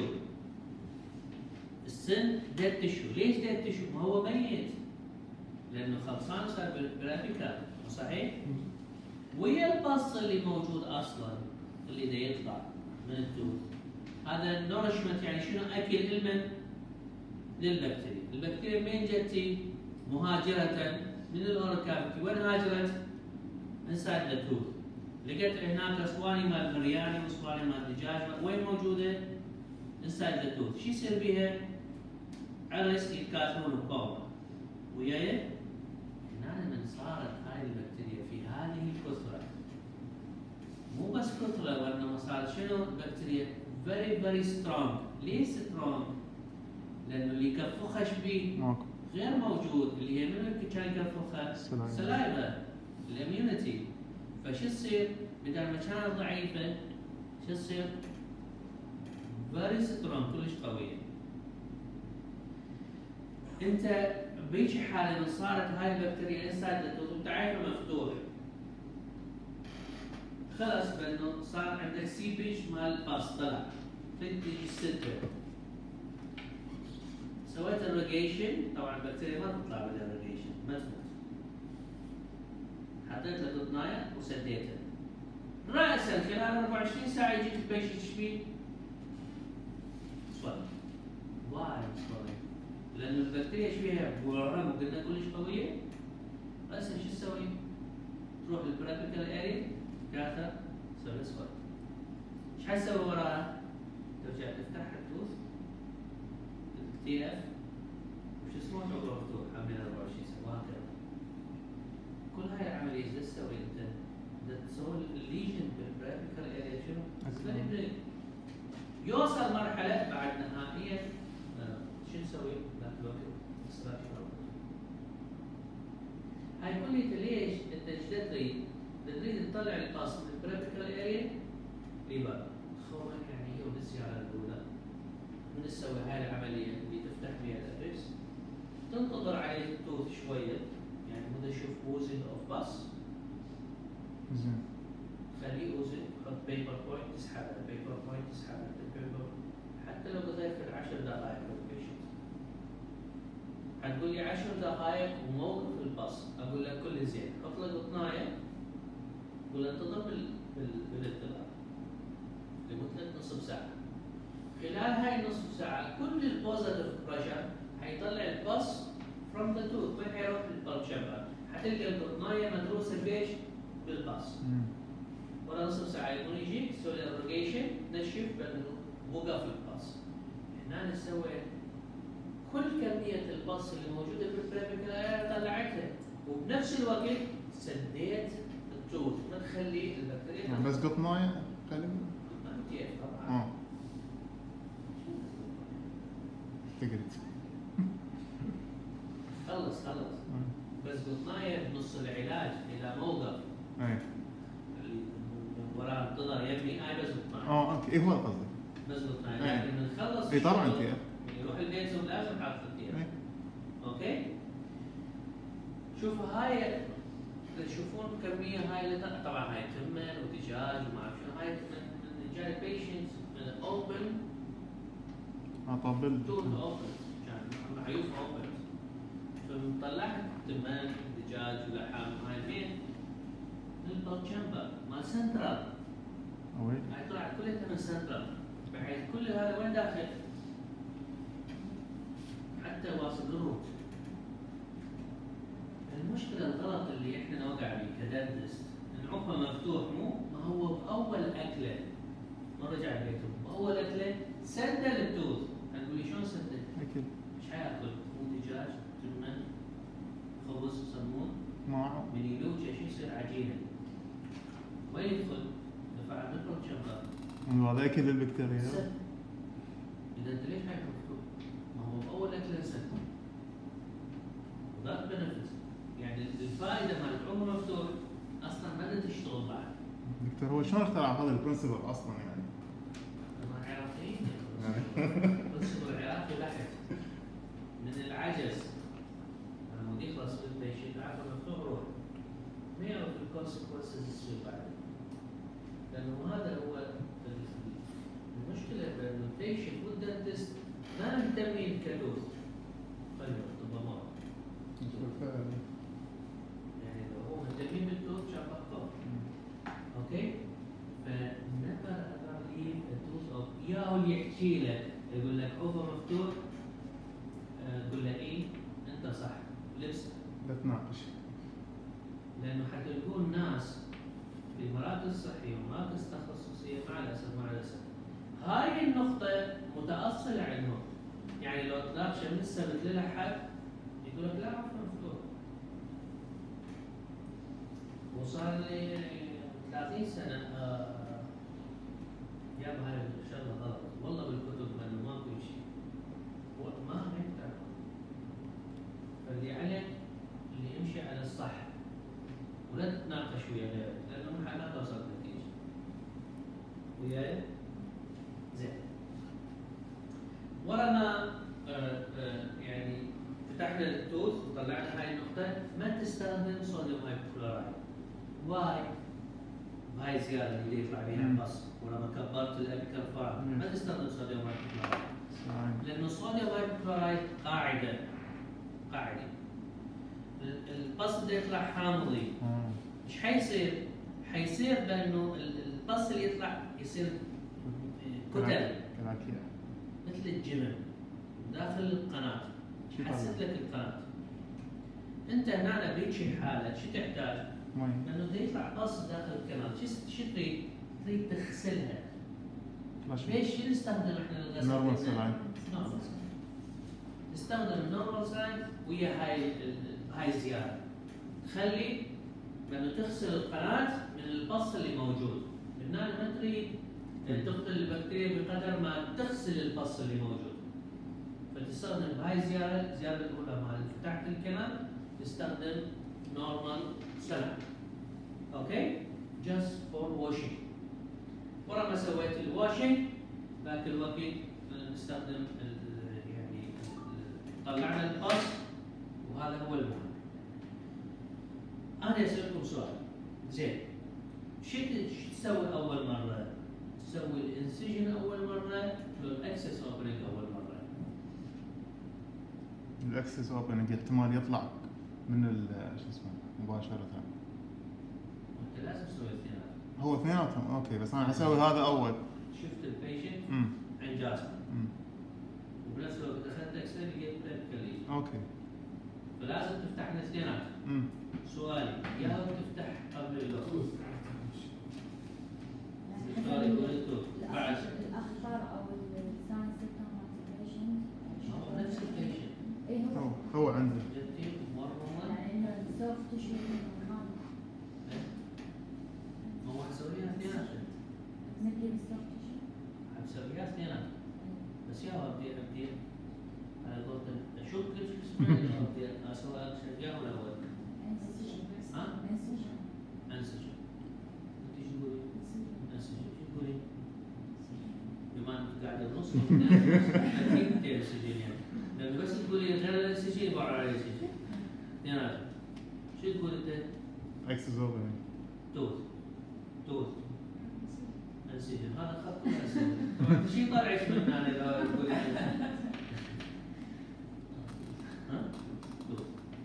السن ديد تشو. ليش ديد تشو؟ ما هو ميت. لانه خلصان صار بالابيكال، صحيح؟ ويا البص اللي موجود اصلا اللي دا يطلع من التوث. هذا النورشمنت يعني شنو؟ اكل لمن؟ للبكتيريا. البكتيريا منين جتي؟ مهاجرة من الاورال كافيتي. وين هاجرت؟ انسايد ذا توث. لقيت هناك صواني مال برياني وصواني مال دجاج. وين موجوده؟ انسايد ذا توث. شو يصير بيها؟ عرس يتكاثرون بكوما. وياي؟ هنا من صارت هاي البكتيريا في هذه الكثره، مو بس كثره وانما صارت شنو؟ البكتيريا very very strong. ليش strong؟ لانه اللي يكفخها شبيه؟ ماكو. غير موجود. اللي هي من اللي كان يكفخها؟ سلايفا. الاميونيتي. فشو تصير؟ بدل ما كانت ضعيفه شو تصير؟ very strong كلش قويه. انت بهيج حاله من صارت هاي البكتيريا انسايد ذا توث وانت عارفه مفتوح، خلص بانه صار عندك سيبج مال باص طلع. تريد تجي ستة. سويت الريجيشن، طبعا البكتيريا ما تطلع بالريجيشن، ما تموت. حطيت له قطنايه وسديتها. راسا خلال أربعة وعشرين ساعه يجيك البيشنت ايش فيه؟ صلب. وايد صلب. لان البكتيريا ايش فيها؟ ورم قلنا كلش قويه. راسا شو تسوي؟ تروح للبرابيكال اريا كاثر تسوي صلب. ايش حتسوي وراها؟ ترجع تفتح التوث تي اف وش اسمه عقله مفتوح عاملين أربعة وعشرين ساعه وهكذا. كل هاي العمليه ايش تسوي انت؟ تسوي الليجن بالبرابيكال اريا شنو؟ أكيد. يوصل مرحله بعد نهائيا آه، شو نسوي؟ ذاك الوقت استراكشر. هاي كلها ليش؟ انت ايش تريد؟ تريد تطلع الباص من البرابيكال اريا لبرا. خوفا يعني هي بالزياره الاولى من تسوي هاي العمليه اللي تفتح بها الابس، تنتظر عليه التوث شويه، يعني مدة تشوف اوزن اوف باص، زين. خليه اوزن، حط بيبر بوينت تسحبها، بيبر بوينت تسحبها، البيبر حتى لو قضيت في عشر دقائق بالبيشنت. حتقول لي عشر دقائق وموقف الباص، اقول لك كل زين، حط له قطنايه، قول له انتظر بال بال بالاطلاق لمده نصف ساعه. خلال هاي النصف ساعه كل البوزيتيف بريشر حيطلع الباص فروم ذا توث، وين حيروح للبلب شامبر؟ حتلقى القطنايه مدروسه بيش؟ بالباص. مم. ورا نصف ساعه يكون يجيك تسوي له الريجيشن، تنشف بانه وقف الباص. هنا نسوي كل كميه الباص اللي موجوده في البرابيكال اريا طلعتها، وبنفس الوقت سديت التوث، ما تخلي البكتيريا يعني بس قطنايه قلب. ما كيف طبعا. اه افتقرت. خلص خلص بس قطنايه بنص العلاج الى موقف اي اللي من وراه انتظر يبني هاي بس قطنايه. اه اوكي ايه هو القصد. بس قطنايه أي. لكن نخلص اي طبعا الشغل، تي اف. يروح البيت ثم لازم حاط التي اف. اي. اوكي؟ شوفوا هاي تشوفون كميه هاي اللي طلع- طبعا هاي تمن ودجاج وما اعرف شنو، هاي من من جاي بيشنت من اوبن اه طبل. توث اوبن، كان عيوب اوبن، فطلعت تمن دجاج ولحم هاي فين؟ من البلب شامبر مال سنترال. اوي. هاي طلعت كلها من سنترال، بحيث كل هذا وين داخل؟ حتى واصل للروت. المشكلة الغلط اللي احنا نوقع به كدنتست، ان عقبه مفتوح مو ما هو باول اكله ما رجع بيته، باول اكله سدل التوث. هتقول لي شلون سدل؟ اكيد. ايش حياكل؟ مو دجاج، تمن، خبز، صمون، معه. من يلوجه شو يصير عجينه. وين يدخل؟ دفع ميكرو تشمبر. هذا اكل البكتيريا. سد. اذا انت ليش هاي مفتوح؟ ما هو باول اكله سد. وذاك بنفس. يعني الفائده مال العمر مفتوح اصلا ما تشتغل بعد. دكتور هو شلون اخترع هذا البرنسبل اصلا يعني؟ هم عراقيين البرنسبل العراقي بحت من العجز. لما يخلص البيشنت عارف مفتوح روح ما يعرف الكونسيكونسز تصير بعد. لانه هذا هو المشكله بانه البيشنت والدنتست ما مهتمين كدوز. طيب طب يعني لو هو مهتمين بالدوز كان بطل. اوكي؟ فنبر اغلب الدوز اوف ياهو اللي يحكي لك يقول لك اوفر مفتوح، آه، قول له ايه انت صح لبسه. لا تناقش. لانه حتلقون ناس في مراكز صحيه ومراكز تخصصيه مع الاسف مع الاسف هاي النقطه متاصله عندهم. يعني لو تناقشه من السبت للاحد يقول لك لا عفوا مفتوح. وصار لي ثلاثين سنه آه يابا هاي الشغله غلط والله بالكتب انه ماكو شيء ما يقدر. فاللي عليك اللي يمشي على الصح ولا تتناقش ويا غيرك لانه ما ما توصل نتيجه. وياي؟ زين. ورا ما آه آه يعني فتحنا التوث وطلعنا هاي النقطه، ما تستخدم صوديوم هايبوكلورايد. واي؟ بهاي الزياده اللي يطلع بها البص ورا ما كبرت الابيكال فارم ما تستخدم الصوديوم هايبوكلورايد قاعده قاعده ال- البص بده يطلع حامضي. آه. ايش حيصير؟ حيصير بانه ال- البص اللي يطلع يصير كتل كلاكيع. مثل الجبن داخل القناه. شو حسيت طلع؟ لك القناه. انت هنا بهيك حاله شو تحتاج؟ مي. لانه بده يطلع بص داخل القناه، شو شو تريد؟ تريد تغسلها. فلاش. ليش شو نستخدم احنا للغسل؟ نورمال سلاين. نورمال سلاين. نستخدم النورمال سلاين ويا هاي ال- هاي الزياده. تخلي لانه تغسل القناه من البص اللي موجود. من هنا ما تريد تقتل البكتيريا بقدر ما تغسل البص اللي موجود. فتستخدم بهاي الزياده، الزياده الاولى مال فتحت الكنال تستخدم نورمال سلاين. اوكي؟ just for washing. ورا ما سويت الواشنج ذاك الوقت نستخدم ال- يعني ال- طلعنا البص وهذا هو المهم. انا اسالكم سؤال زين شو شو تسوي اول مره؟ تسوي الانسجن اول مره لو الاكسس اوبننج اول مره؟ الاكسس اوبننج احتمال يطلع من ال شو اسمه مباشرة. انت لازم تسوي الاثنين. هو اثنيناتهم اوكي، بس انا حسوي هذا اول. شفت البيشنت امم عند جاسم امم وبنفس الوقت اخذت اكس راي لقيت بلاد. اوكي. فلازم تفتح الاثنينات. امم سؤالي يا هو تفتح قبل اللوك. يعني السؤال حسب يقول التوت بعد الاخطار او الساين سيستم مالتيفيشن. هو نفس البيشنت اي هو هو هو عنده. جبتي مره يعني انه السوفت تشو مكان هو حسويها اثنينات مثل السوفت تشو. حسويها اثنينات بس يا ابدي ابدي على قولتك اشك شو اسمه ابدي اسوي اشجع ولا اول؟ ها؟ انسجن انسجن. انت شو تقولي؟ انسجن شو تقولي؟ بما انك قاعد بنص اكيد انت انسجن يعني لانه بس تقولي غير الانسجن يبقى على الانسجن. اثنينات شو تقول انت؟ اكسس اوبننج. توث توث انسجن هذا خط انسجن. طبعا انت شو طالعش من هنا لو تقولي ها؟ توث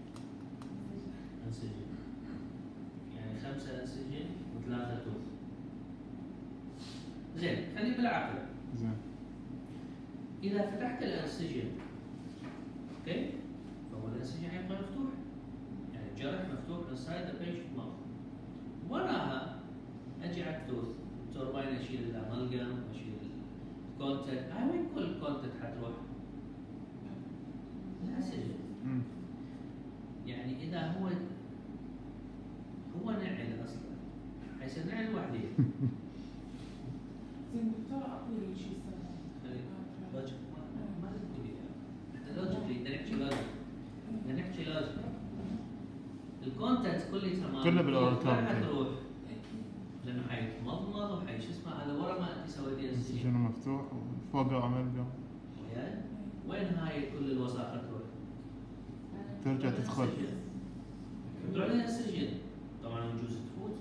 انسجن يعني خمسه انسجن وثلاثه توث. زين خلي بالعقل. زين. اذا فتحت الانسجن اوكي فهو الانسجن حيبقى مفتوح يعني الجرح مفتوح انسايد ذا بيشنت ماوث. وراها اجي على التوث التوربين اشيل الامالجم اشيل الكونتاكت. هاي وين كل الكونتاكت حتروح؟ الانسجن. امم يعني اذا هو هو نعل اصلا حيصير نعل وحدين. زين دكتور اعطني لي شيء يسمى لوجيك ما ما تقولي احنا لوجيكلي بدنا نحكي لوجيك بدنا نحكي لوجيك. الكونتنت كله تمام كله بالأورال ما كافيتي. حتروح لانه حيتمضمض وحي شو اسمه هذا ورا ما انت سويتي السجن انسجن مفتوح وفوقه امالجم. وياي؟ وين هاي كل الوساخه تروح؟ ترجع تدخل. تروح لها السجن طبعا يجوز تفوت.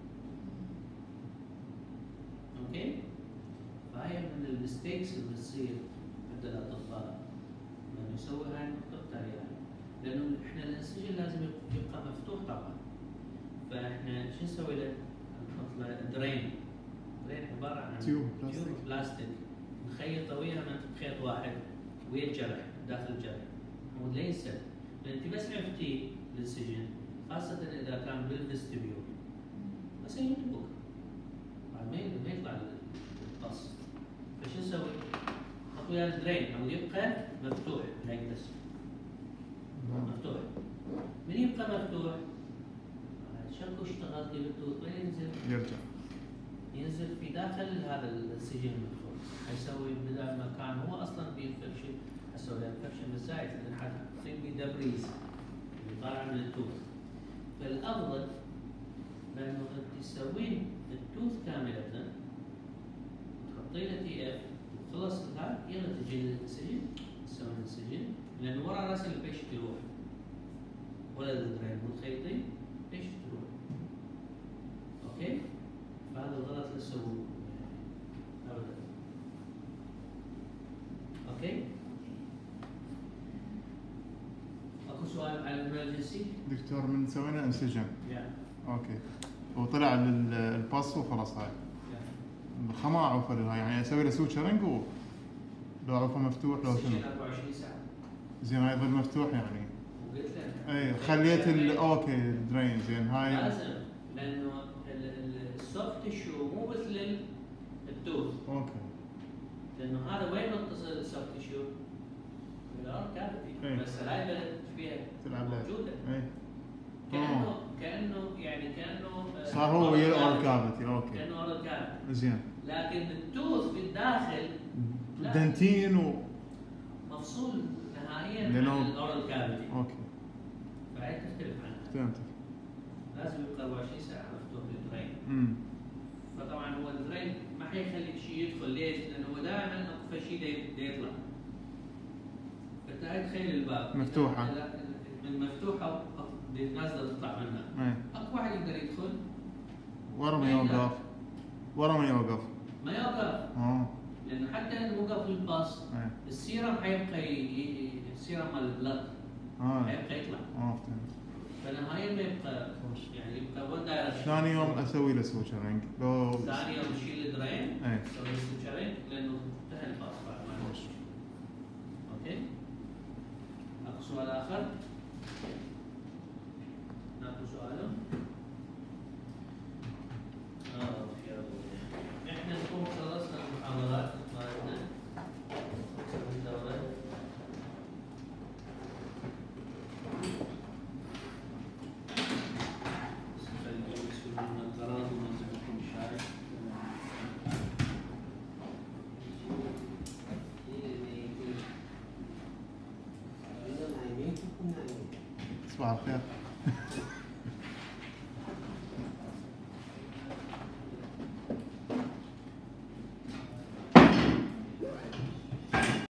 اوكي؟ فهي من المستيكس اللي بتصير عند الاطباء لانه يسوي هاي النقطه التاليه لانه احنا الانسجن لازم يبقى مفتوح طبعا. فاحنا شو نسوي له؟ نحط له درين. درين عباره عن تيوب بلاستيك. تيوب بلاستيك نخيطه وياها من خيط واحد ويا الجرح داخل الجرح مو لا ينسد. لان انت بس عرفتي الانسجن خاصه اذا كان بالفستبيول بس ينطبق بعد ما ما يطلع القص. فشو نسوي؟ نحط وياه الدرين او يبقى مفتوح لا يكتسر. مفتوح. من يبقى مفتوح؟ شكو اشتغلتي بالتوث وين ينزل؟ يرجع. ينزل في داخل هذا السجن المفتوح. حيسوي بدل ما كان هو اصلا بينفكشن حسوي له انفكشن بالزايد لان حتصير بيه دبريز اللي طالع من التوث. فالافضل لانه انت تسوين التوث كامله تحطي له تي اف وخلص هذا يلا تجي للسجن تسوي السجن لان ورا راس البيشنت يروح ولا الدرين مو تخيطين ايش تروح. اوكي؟ فهذا الغلط لا تسووه ابدا. اوكي؟ امرجنسي؟ دكتور من سوينا انسجن. يا اوكي. وطلع لل- الباص وخلاص هاي. الخمار عوفه لها يعني اسوي له سوتشرنج و لو عوفه مفتوح لو شنو. أربعة وعشرين ساعة. زين هاي يظل مفتوح يعني. وقلت لك اي خليت ال اوكي الدرين زين هاي. لازم لانه السوفت تيشو مو مثل ال- التوث، اوكي. لانه هذا وين متصل السوفت تيشو؟ بالارض إيه. كافيتي، بس هاي البلد ايش فيها؟ تلعب له. موجودة. اي. كانه آه. كانه يعني كانه آه، صار هو ويا أورال الاورال كافيتي اوكي. كانه اورال كافيتي، زين. لكن التوث بالداخل لا. دنتين و مفصول نهائيا لأنه- عن الاورال كافيتي، اوكي. فهي تختلف عنها. فهمت. لازم يبقى أربعة وعشرين ساعة مفتوح للدرين. امم. فطبعا هو الدرين ما حيخلي شيء يدخل، ليش؟ لانه هو دائما اقصى شيء دا يطلع. فانت هاي تخيل الباب مفتوحة. لا- من مفتوحه نازله تطلع منها. اي. اكو واحد يقدر يدخل ورا ما يوقف. ورا ما يوقف. ما يوقف، اه. لانه حتى ان وقف الباص اي. السيرم حيبقى ي- ي- السيرم مال البلد اه. حيبقى يطلع، اه فهمت. فنهائيا ما يبقى يعني يبقى ون دايركشن. ثاني يوم اسوي له سوتشرنج لو. ثاني يوم تشيل الدرين اي. تسوي سويتشرين لانه انتهى الباص بعد ما خوش. اوكي. اكو سؤال اخر؟ ناخذ سؤاله؟ اه يا ولد. احنا نكون خلصنا المحاضرات مالتنا. خلصنا الدورة. بس خلينا نسوي لنا القرار وننزل لكم الشاي. تصبح على خير.